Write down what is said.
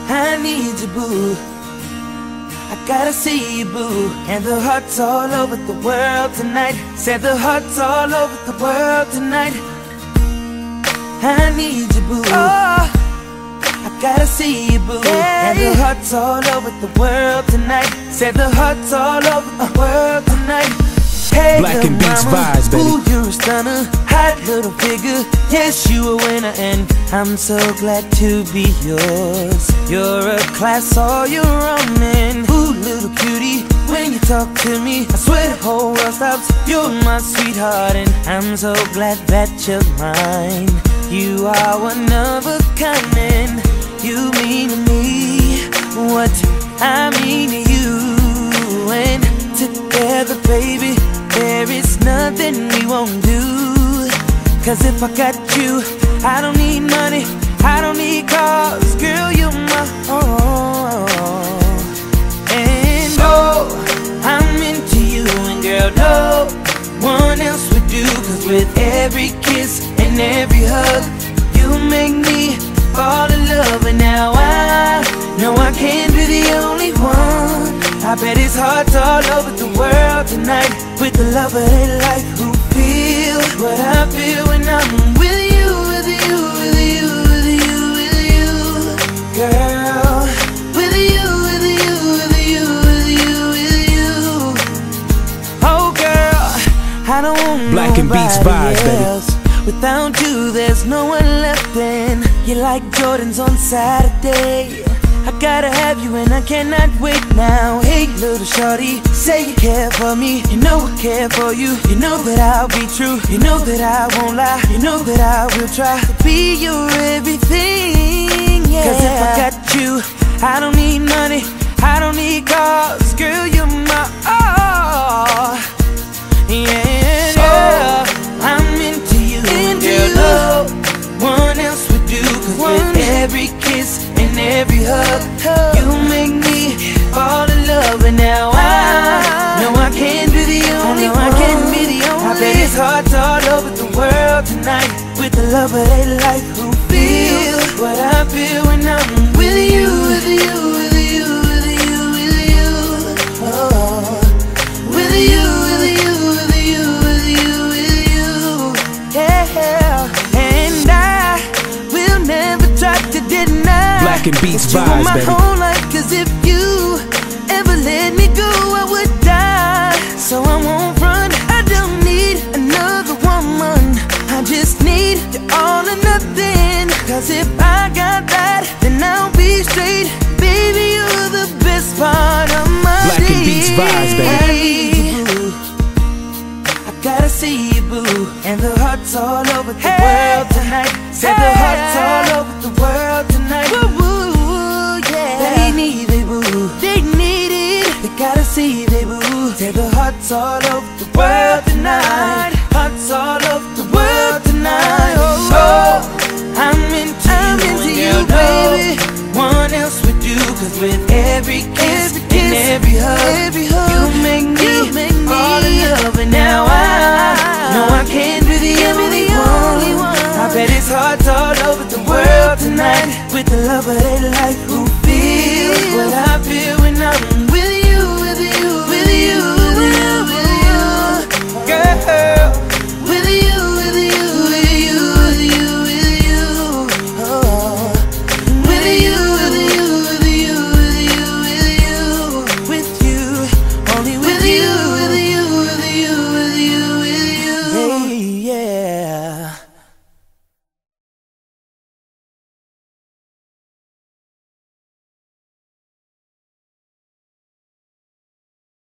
I need you, boo. I gotta see you, boo. And the hearts all over the world tonight. Said the hearts all over the world tonight. I need you, boo. Oh, I gotta see you, boo. And the hearts all over the world tonight. Said the hearts all over the world tonight. Hey, Black and Beats vibes, baby. Ooh, you're a stunner, hot little figure. Yes, you a winner, and I'm so glad to be yours. You're a class all your own, and ooh, little cutie, when you talk to me, I swear the whole world stops. You're my sweetheart, and I'm so glad that you're mine. You are one of a kind, and you mean to me what I mean to you. And together, baby, there is nothing we won't do. Cause if I got you, I don't need money, I don't need cars. Girl, you're my all. And oh, I'm into you, and girl, no one else would do. Cause with every kiss and every hug, you make me fall in love. And now I know I can't be the only one. I bet it's hearts all over the world tonight, with the love of their life, who feel what I feel when I'm with you, with you, with you, with you, with you, girl. With you, with you, with you, with you, with you. Oh girl, I don't want Black and Beats vibes, else. Without you, there's no one left. And you're like Jordans on Saturday. I gotta have you and I cannot wait now. Hey little shorty, say you care for me. You know I care for you. You know that I'll be true. You know that I won't lie. You know that I will try to be your everything, yeah. Cause if I got you, I don't need money, I don't need cars. Girl, you're my all. Yeah, girl, I'm into you, and girl, no one else would do. Cause with every kiss and every hug, you make me fall in love. And now I know I can't be the only one. I can't be the only. I bet it's hearts all over the world tonight, with the love of their life, who feel what I feel when I'm with you, with you, with you, with you, with you. Oh, with you, with you, with you, with you, with you. Yeah, and I will never try to deny Black and Beats you vibes, my baby. whole life. Cause if you ever let me go, I would die. So I won't run, I don't need another woman. I just need you all or nothing. Cause if I got that, then I'll be straight. Baby, you're the best part of my Black and Beats vibes, baby. I need you, boo. I gotta see you, boo. And the hearts all over the world tonight. Said the hearts all over the world tonight. Woo, woo, yeah. They need it, boo. They need it. They gotta see it, boo. Said the hearts all over the world tonight. Hearts all over the world tonight. Oh, I'm into you, baby. One else would do. Cause with every kiss and every hug, you make me fall in love. And now I know I can't be the only one. I bet it's hearts all over the world tonight,